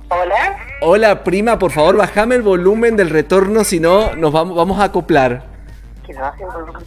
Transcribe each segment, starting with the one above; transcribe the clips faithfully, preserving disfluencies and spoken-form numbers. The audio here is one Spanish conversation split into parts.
Hola. Hola, prima, por favor, bajame el volumen del retorno, si no, nos vamos, vamos a acoplar. Que no hace volumen.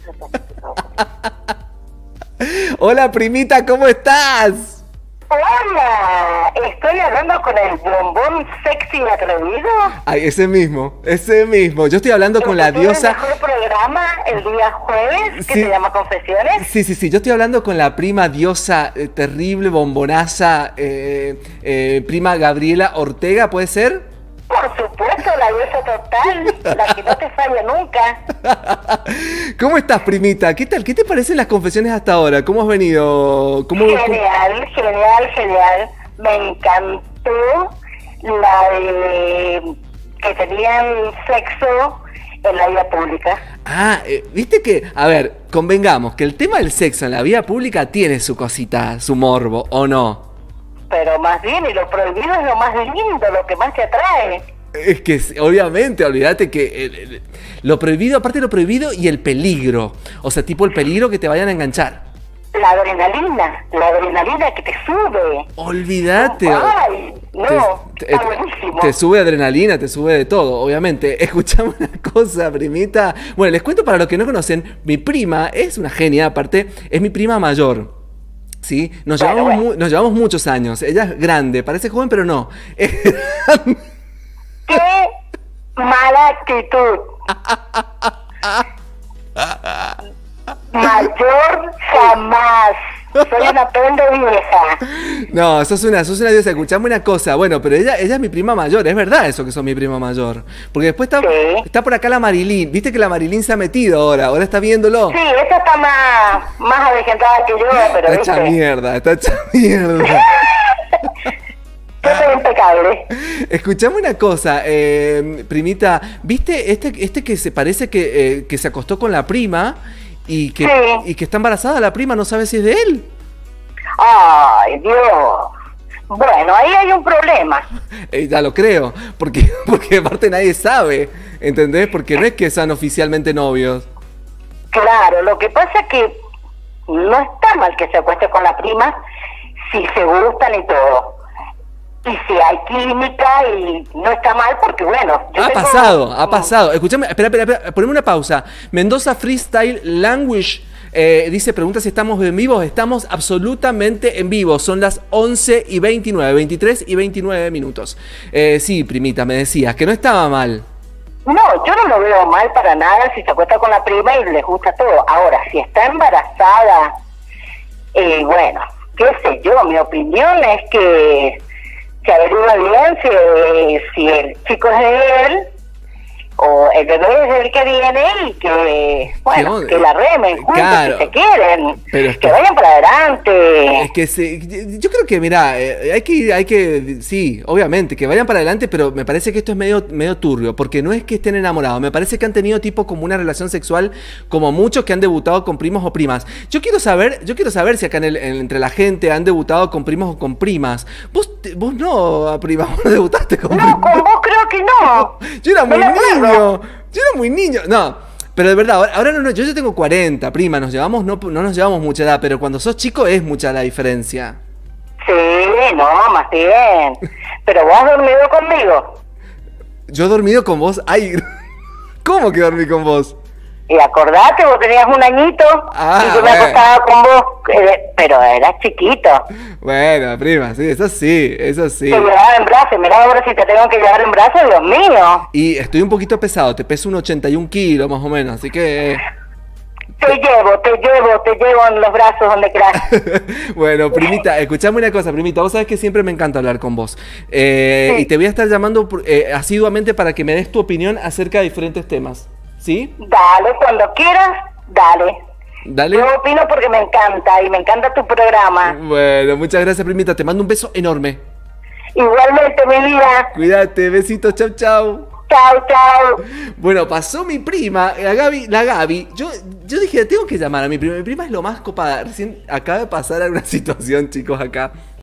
Hola, primita, ¿cómo estás? Hola, estoy hablando con el bombón sexy atrevido. Ay, ese mismo, ese mismo. Yo estoy hablando con la diosa. ¿El mejor programa el día jueves que Sí. se llama Confesiones? Sí, sí, sí, yo estoy hablando con la prima diosa eh, terrible, bombonaza, eh, eh, prima Gabriela Ortega, ¿puede ser? Por supuesto, la diosa total, la que no te falla nunca. ¿Cómo estás, primita? ¿Qué tal? ¿Qué te parecen las confesiones hasta ahora? ¿Cómo has venido? ¿Cómo... Genial, genial, genial. Me encantó la de que tenían sexo en la vía pública. Ah, eh, viste que, a ver, convengamos que el tema del sexo en la vía pública tiene su cosita, su morbo, ¿o no? Pero más bien, y lo prohibido es lo más lindo, lo que más te atrae. Es que obviamente, olvídate que el- el- lo prohibido, aparte de lo prohibido y el peligro, o sea, tipo el peligro que te vayan a enganchar. La adrenalina, la adrenalina que te sube. Olvídate. Ay, no, te, está te- buenísimo. te sube adrenalina, te sube de todo, obviamente. Escuchame una cosa, primita. Bueno, les cuento para los que no conocen, mi prima es una genia, aparte, es mi prima mayor. ¿Sí? Nos, Bueno, llevamos, bueno. mu- nos llevamos muchos años. Ella es grande, parece joven, pero no. ¡Qué mala actitud! Mayor jamás. Soy una pende vieja. No, sos una, sos una diosa. Escuchame una cosa. Bueno, pero ella, ella es mi prima mayor. Es verdad eso que sos mi prima mayor. Porque después está, Sí. está por acá la Marilyn. Viste que la Marilyn se ha metido ahora. Ahora está viéndolo. Sí, esa está más, más avejentada que yo, pero Está hecha viste, mierda, está hecha mierda. yo soy impecable. Escuchame una cosa, eh, primita. ¿Viste este, este que se parece que, eh, que se acostó con la prima y que, Sí. y que está embarazada la prima? No sabe si es de él. Ay, Dios. Bueno, ahí hay un problema. Eh, ya lo creo. Porque, porque aparte nadie sabe. ¿Entendés? Porque no es que sean oficialmente novios. Claro, lo que pasa es que no está mal que se acueste con la prima si se gustan y todo. Y si hay química y no está mal porque, bueno... yo Ha tengo- pasado, ha pasado. Escuchame, espera, espera, espera, poneme una pausa. Mendoza Freestyle Language eh, dice, pregunta si estamos en vivo. Estamos absolutamente en vivo. Son las once y veintinueve, veintitrés y veintinueve minutos. Eh, sí, primita, me decías que no estaba mal. No, yo no lo veo mal para nada si se acuesta con la prima y les gusta todo. Ahora, si está embarazada, eh, bueno, qué sé yo, mi opinión es que se averigua bien si, si el chico es de él o el bebé es el que viene y que, bueno, onda? que la remen juntos Claro. si se quieren, Pero es que que- vayan para adelante. Es que se, yo creo que, mira, eh, hay que, hay que, sí, obviamente, que vayan para adelante, pero me parece que esto es medio, medio turbio, porque no es que estén enamorados, me parece que han tenido tipo como una relación sexual, como muchos que han debutado con primos o primas. Yo quiero saber, yo quiero saber si acá en el- en- entre la gente han debutado con primos o con primas. Vos, te- vos no, prima, vos no debutaste con No, primas. con vos creo que no. Yo era No muy me acuerdo. niño, yo era muy niño, no. Pero de verdad, ahora, ahora no, no, yo ya tengo cuarenta, prima, nos llevamos, no, no nos llevamos mucha edad, pero cuando sos chico es mucha la diferencia. Sí, no, más bien. Pero vos has dormido conmigo. Yo he dormido con vos. Ay, ¿cómo que dormí con vos? Y acordate, vos tenías un añito Ah, y yo me bueno. acostaba con vos, eh, pero eras chiquito. Bueno, prima, sí, eso sí, eso sí. Te llevaba en brazos, mira ahora si te tengo que llevar en brazos, Dios mío. Y estoy un poquito pesado, te peso un ochenta y un kilos más o menos, así que... Te llevo, te llevo, te llevo en los brazos donde quieras. Bueno, primita, escuchame una cosa, primita, vos sabés que siempre me encanta hablar con vos. Eh, Sí. Y te voy a estar llamando por- eh, asiduamente para que me des tu opinión acerca de diferentes temas, ¿sí? Dale, cuando quieras, dale. Dale. Yo opino porque me encanta y me encanta tu programa. Bueno, muchas gracias, primita, te mando un beso enorme. Igualmente, mi vida. Cuídate, besitos, chau, chau. Chao, chao. Bueno, pasó mi prima, la Gaby, la Gaby. Yo, yo dije, tengo que llamar a mi prima. Mi prima es lo más copada. Recién acaba de pasar alguna situación, chicos, acá.